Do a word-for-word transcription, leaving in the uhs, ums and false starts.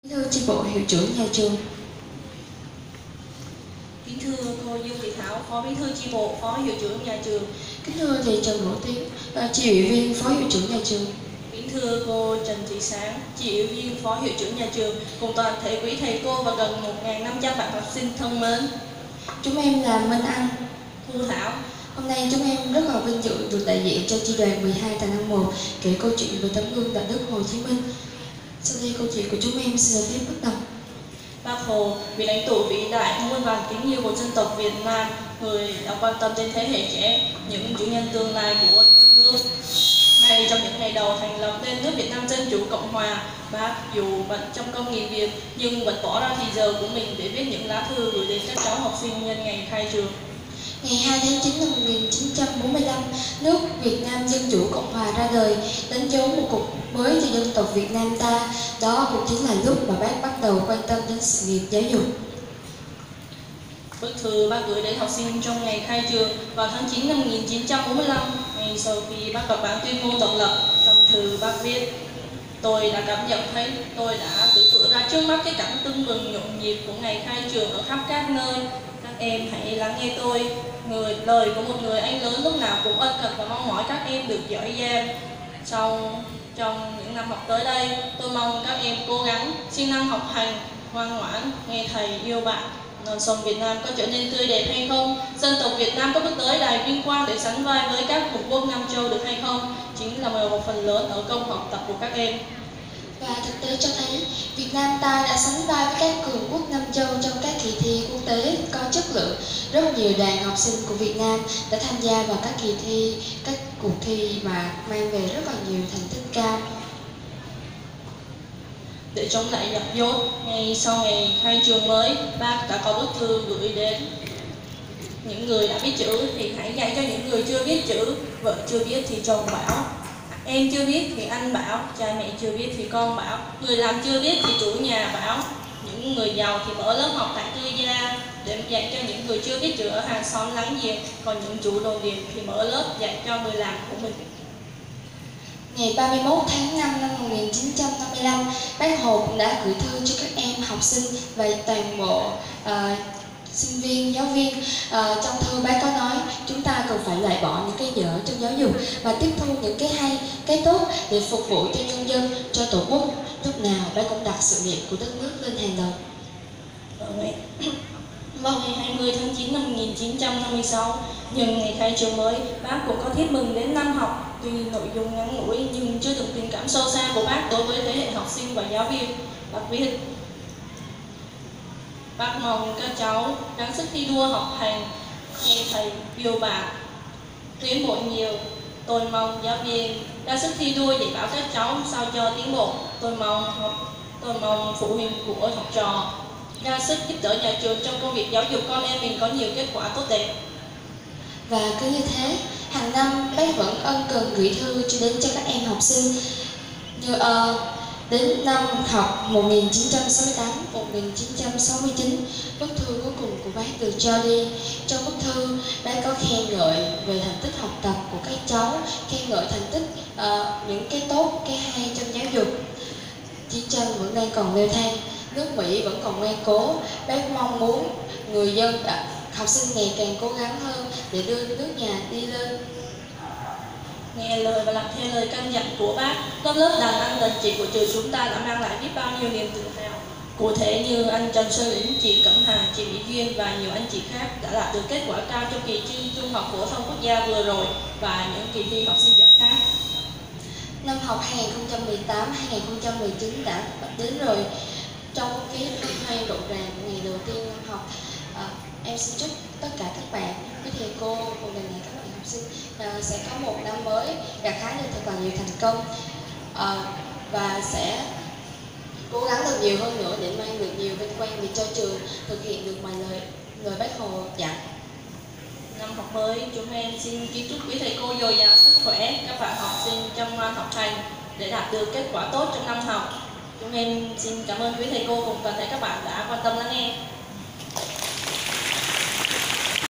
Bí thư chi bộ, hiệu trưởng nhà trường. Kính thưa cô Dương Thị Thảo, Phó Bí thư chi bộ, Phó Hiệu trưởng nhà trường. Kính thưa thầy Trần Hữu Tiến, chi ủy viên, Phó hiệu trưởng nhà trường. Kính thưa cô Trần Thị Sáng, chi ủy viên, Phó Hiệu trưởng nhà trường, cùng toàn thể quý thầy cô và gần một nghìn năm trăm bạn học sinh thân mến. Chúng em là Minh Anh, Thu Thảo. Hôm nay chúng em rất là vinh dự được đại diện cho chi đoàn mười hai Thằng Năm một kể câu chuyện về tấm gương đạo đức Hồ Chí Minh. Sau đây câu chuyện của chúng em xin được phép bắt đầu. Bác Hồ, vị lãnh tụ vĩ đại, muôn vàn kính yêu của dân tộc Việt Nam, người đã quan tâm đến thế hệ trẻ, những chủ nhân tương lai của đất nước. Ngay trong những ngày đầu thành lập nên nước Việt Nam Dân Chủ Cộng Hòa, bác dù bận trong công nghìn việc nhưng vẫn bỏ ra thì giờ của mình để viết những lá thư gửi đến các cháu học sinh nhân ngày khai trường. Ngày hai tháng chín năm một nghìn chín trăm bốn mươi lăm, nước Việt Nam Dân Chủ Cộng Hòa ra đời, đánh dấu một cuộc mới cho dân tộc Việt Nam ta. Đó cũng chính là lúc mà bác bắt đầu quan tâm đến sự nghiệp giáo dục. Bức thư bác gửi đến học sinh trong ngày khai trường vào tháng chín năm một nghìn chín trăm bốn mươi lăm, ngay sau khi bác đọc bản tuyên ngôn độc lập. Trong thư bác viết: tôi đã cảm nhận thấy tôi đã tự tựa ra trước mắt cái cảnh tưng bừng nhộn nhịp của ngày khai trường ở khắp các nơi. Các em hãy lắng nghe tôi, người lời của một người anh lớn lúc nào cũng ân cần và mong mỏi các em được giỏi giang. Sau trong những năm học tới đây, tôi mong các em cố gắng, siêng năng học hành, ngoan ngoãn, nghe thầy, yêu bạn. Non sông Việt Nam có trở nên tươi đẹp hay không? Dân tộc Việt Nam có bước tới đài vinh quang để sánh vai với các cường quốc Nam Châu được hay không? Chính là một phần lớn ở công học tập của các em. Và thực tế cho thấy, Việt Nam ta đã sánh vai với các cường quốc Nam Châu trong các kỳ thi quốc tế có chất lượng. Rất nhiều đoàn học sinh của Việt Nam đã tham gia vào các kỳ thi, các cuộc thi mà mang về rất là nhiều thành tích cao. Để chống lại giặc dốt, ngay sau ngày khai trường mới, bác đã có bức thư gửi đến những người đã biết chữ thì hãy dạy cho những người chưa biết chữ. Vợ chưa biết thì chồng bảo, em chưa biết thì anh bảo, cha mẹ chưa biết thì con bảo, người làm chưa biết thì chủ nhà bảo. Những người giàu thì mở lớp học tại tư gia để dạy cho những người chưa biết chữ ở hàng xóm láng giềng, còn những chủ đồn điền thì mở lớp dạy cho người làm của mình. Ngày ba mươi mốt tháng năm năm một nghìn chín trăm năm mươi lăm, bác Hồ cũng đã gửi thư cho các em học sinh và toàn bộ uh, sinh viên, giáo viên. Uh, trong thư bác có nói chúng ta cần phải loại bỏ những cái dở trong giáo dục và tiếp thu những cái hay, cái tốt để phục vụ cho nhân dân, cho tổ quốc. Lúc nào bác cũng đặt sự nghiệp của đất nước lên hàng đầu. Vào ngày hai mươi tháng chín năm một nghìn chín trăm năm mươi sáu, nhân ngày khai trường mới, bác cũng có thiết mừng đến năm học. Tuy nội dung ngắn ngủi nhưng chứa đựng tình cảm sâu xa của bác đối với thế hệ học sinh và giáo viên. Bác viết: bác mong các cháu gắng sức thi đua học hành, nghe thầy, yêu bạn, tiến bộ nhiều. Tôi mong giáo viên ra sức thi đua dạy bảo các cháu sao cho tiến bộ. Tôi mong học, tôi mong phụ huynh của học trò ra sức giúp đỡ nhà trường trong công việc giáo dục con em mình có nhiều kết quả tốt đẹp. Và cứ như thế, hàng năm bác vẫn ân cần gửi thư cho đến cho các em học sinh. Như uh, đến năm học một nghìn chín trăm sáu mươi tám một nghìn chín trăm sáu mươi chín, bức thư cuối cùng của bác được cho đi. Trong bức thư, bác có khen ngợi về thành tích học tập của các cháu, khen ngợi thành tích uh, những cái tốt, cái hay trong giáo dục. Chiến tranh vẫn đang còn leo thang, nước Mỹ vẫn còn ngoan cố. Bác mong muốn người dân đã, học sinh ngày càng cố gắng hơn để đưa nước nhà đi lên. Nghe lời và làm theo lời căn dặn của bác, các lớp đàn anh đàn chị của trường chúng ta đã mang lại biết bao nhiêu niềm tự hào. Cụ thể như anh Trần Xuân Lĩnh, chị Cẩm Hà, chị Mỹ Duyên và nhiều anh chị khác đã đạt được kết quả cao trong kỳ thi Trung học phổ thông quốc gia vừa rồi và những kỳ thi học sinh giỏi khác. Năm học hai nghìn không trăm mười tám hai nghìn không trăm mười chín đã đến rồi. Trong không khí hân hoan rộn ràng ngày đầu tiên năm học, à, em xin chúc tất cả các bạn, các thầy cô cùng toàn thể các bạn học sinh à, sẽ có một năm mới gặt hái được thật là nhiều thành công à, và sẽ cố gắng được nhiều hơn nữa để mang được nhiều vinh quang về cho trường, thực hiện được mọi lời lời bác Hồ dặn. Năm học mới, chúng em xin kính chúc quý thầy cô dồi dào sức khỏe, các bạn học sinh chăm ngoan học hành để đạt được kết quả tốt trong năm học. Chúng em xin cảm ơn quý thầy cô cùng toàn thể các bạn đã quan tâm lắng nghe.